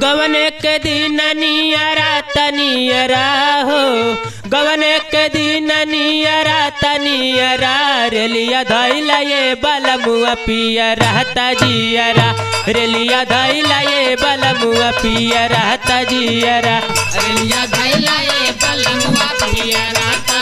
गवने के दिन नियरा तनियरा हो गवने के दिन नियरा तनियरा रेलिया धैला ये बलमुआ पिया रहता जियरा रेलिया धैला ये बलमुआ पिया रहता जियरा रेलिया धैला ये बलमुआ पिया रहता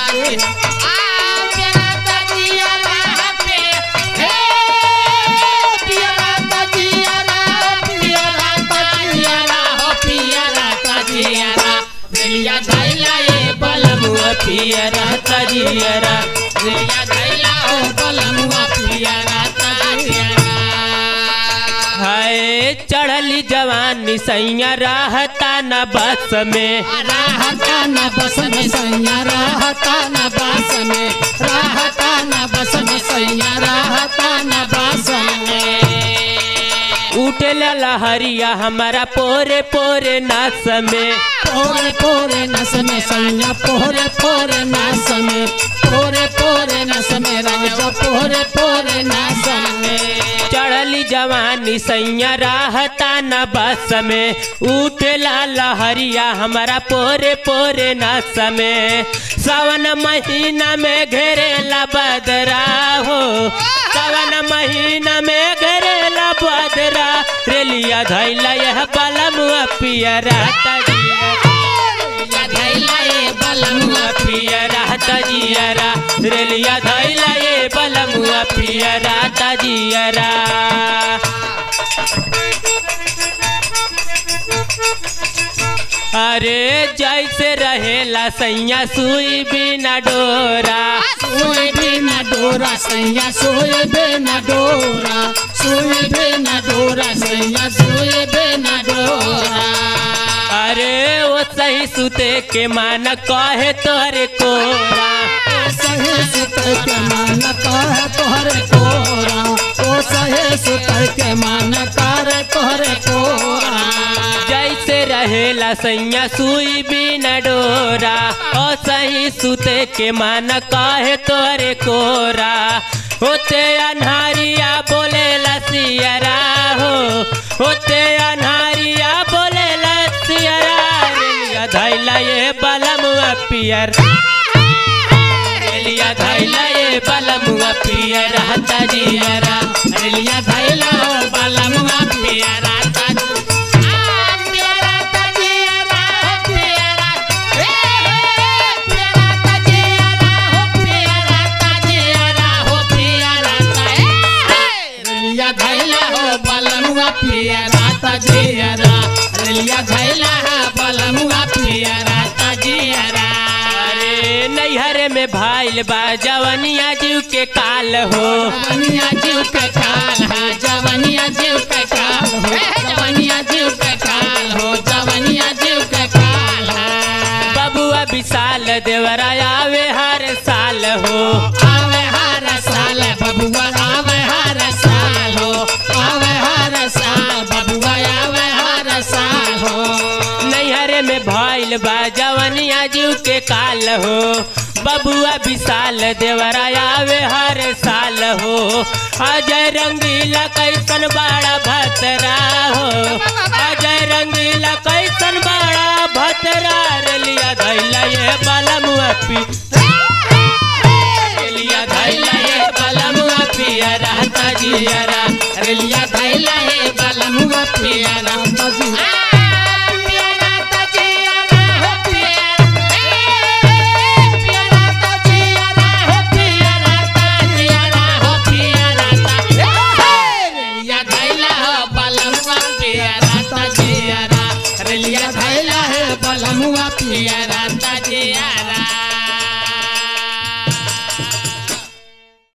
रेलिया धैला ये बलमुआ पिया रहता जियरा रेलिया धैला ओ बलमुआ पिया रहता जियरा। हाय चढ़ली जवानी सैया रहता न बस में रहता न बस में सैया रहता न बस में रहता न बस में सैया रहता न बस में उठला लहरिया हमारा पोरे पोरे नस में पोरे पोरे नस में सैया पोरे पोरे नस में पोरे पोरे नस में राजा पोरे पोरे नस में चढ़ली जवानी सैया रहता न बस में उठला लहरिया हमारा पोरे पोरे नस में सावन महीना में घेरेला बदरा हो सावन महीना में घेरेला बदरा रेलिया धैला यह बलमुआ पिया रहता रेलिया धैला ये बलमुआ पिया रहता जियरा रेलिया धैला ये बलमुआ पिया रहता जियरा। अरे जैसे रहेला सैया सुई बिना डोरा सुई बिना डोरा सैया सुई बिना डोरा सुई बिना डोरा सैया सुई बिना डोरा। अरे वो सही सुते के मान कहे तोहरे कोरा सही सुते के मान कहे तोहरे कोरा ओ सही सुते के मान करे तोहरे कोरा। जैसे रहेला सैया सुई बिना डोरा ओ सही सुते के मान कहे तोहरे कोरा होते अन्हारिया बोले लसियरा हो होते अन्हारिया बोले लसियरा रेलिया धैला ये बलमुआ पियर रेलिया धैला ये बलमुआ पियर रहता जियरा रेलिया धैला बलमुआ पिया रहता पिया रहता जियरा रेलिया धैला बलमुआ पिया रहता जियरा। अरे नैहर में भाईल बा जवनिया जीव के काल हो जवनिया जीव के काल है जवनिया जीव के काल हो जवनिया जीव के काल हो जवनिया जीव के काल है। बबुआ विशाल देवरा आवे हर साल हो आवे हर साल बबुआ आवे हर साल हो आवे हर साल बबुआ आवे हर साल हो। नैहर में भाईल बा जवनिया जीव के काल हो बबुआ विशाल देवरा आवे हर साल हो अजय रंगीला कैसन बड़ा भतरा हो अजय रंगीला कैसन बड़ा भतरा रेलिया धैला ये बलमुआ रेलिया धैला ये बलमुआ पिया रहता जियरा रेलिया धैला ये बलमुआ पिया रहता जियरा। रेलिया धैला है बलमुआ पिया रहता जियरा।